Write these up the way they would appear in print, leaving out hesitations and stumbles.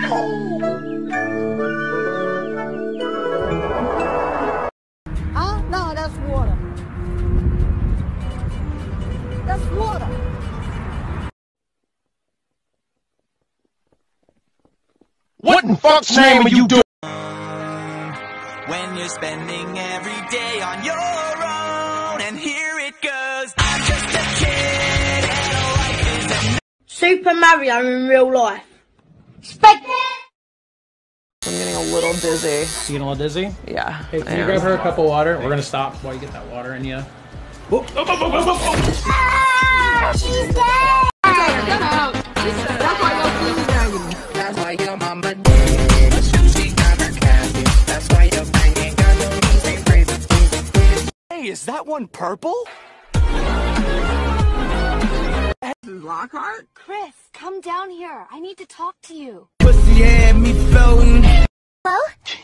No, that's water. That's water. What in fuck's name are you doing? When you're spending every day on your own, and here it goes. I'm just a kid, and life is a Super Mario in real life. I'm getting a little dizzy. You getting a little dizzy? Yeah. Hey, can you grab her a cup of water? We're gonna stop while you get that water in you. She's dead! That's why your mama did. She got her candy. That's why your bank ain't got no knees, ain't crazy. Hey, is that one purple? This is Lockhart? Chris, come down here. I need to talk to you. Pussy had me floating. Hello?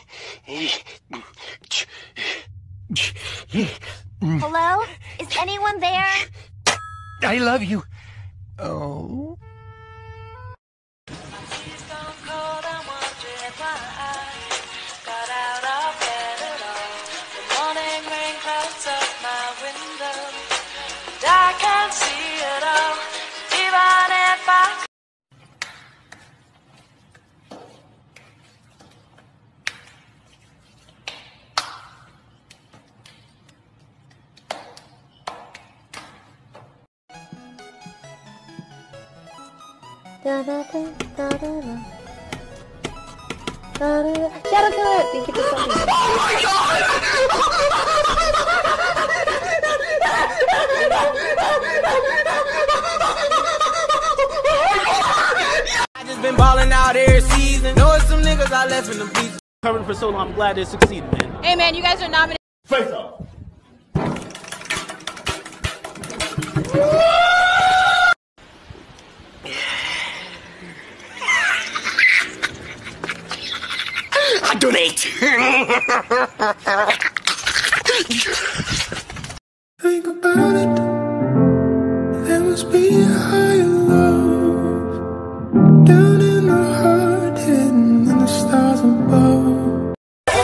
Hello? Is anyone there? I love you. Oh. I can't see it all, even if I Shadowcut! Thank you for something. Oh my god! I just been balling out every season. Know some niggas I left in the beach. Covered for so long, I'm glad they succeeded, man. Hey man, you guys are nominated. Face off. I donate. Think about it. There must be a higher love down in the heart, hidden in the stars above.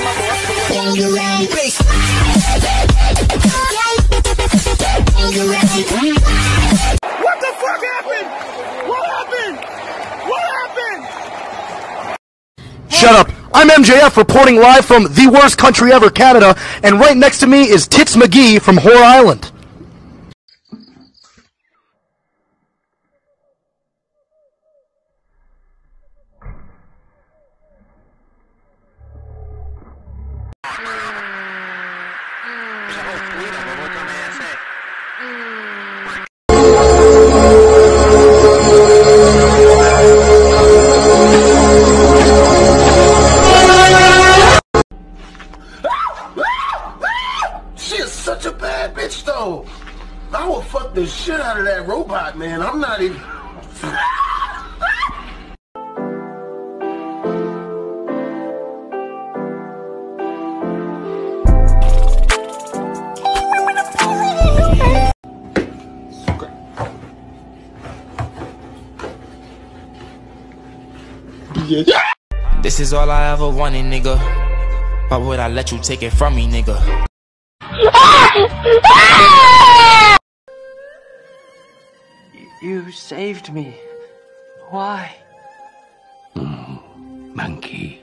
What the fuck happened? What happened? What happened? Shut up. I'm MJF reporting live from the worst country ever, Canada, and right next to me is Tits McGee from Whore Island. She is such a bad bitch, though. I will fuck the shit out of that robot, man. I'm not even... This is all I ever wanted, nigga. Why would I let you take it from me, nigga? You saved me. Why? Monkey.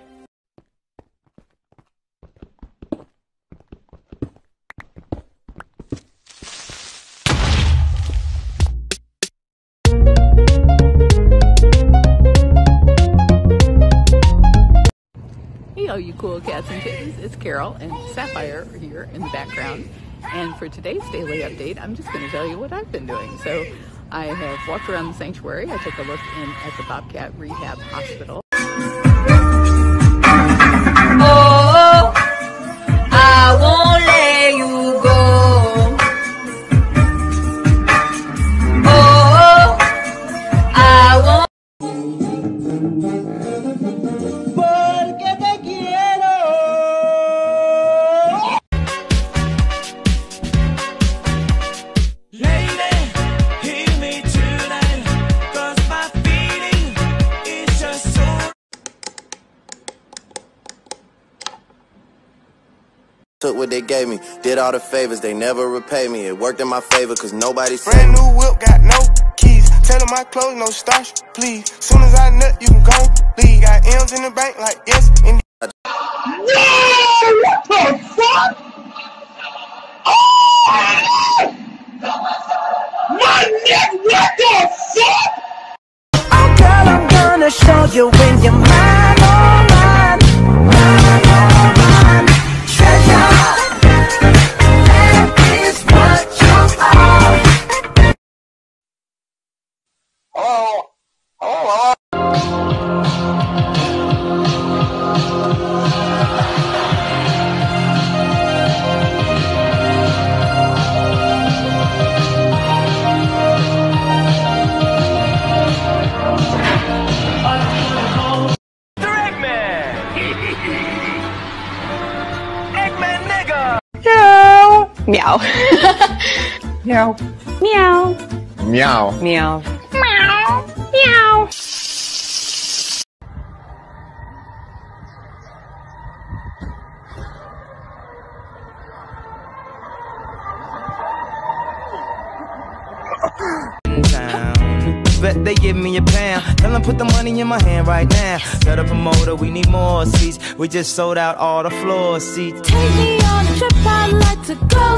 Hey, all you cool cats and kittens, it's Carol and Sapphire here in the background. And for today's daily update, I'm just going to tell you what I've been doing. So I have walked around the sanctuary. I took a look in at the Bobcat Rehab Hospital. Oh, I won't let you go. Oh, I won't. Porque te quiero. Lady, hear me tonight, 'cause my feeling is just so took what they gave me. Did all the favors, they never repay me. It worked in my favor, cause nobody said. Brand new whip, got no keys. Tell them my clothes, no starch, please. Soon as I nut, you can go leave. Got M's in the bank, like yes, indeed. No! What the fuck? Oh! My neck, what the fuck? Oh girl, I'm gonna show you when you're mine, oh mine, mine, oh mine. Treasure, that is what you are. Oh. Meow. Meow. Meow. Meow. Meow. Meow. Meow. Bet they give me a pound. Tell them put the money in my hand right now. Set up a motor, we need more seats. We just sold out all the floor seats. Take me on a trip, I'd like to go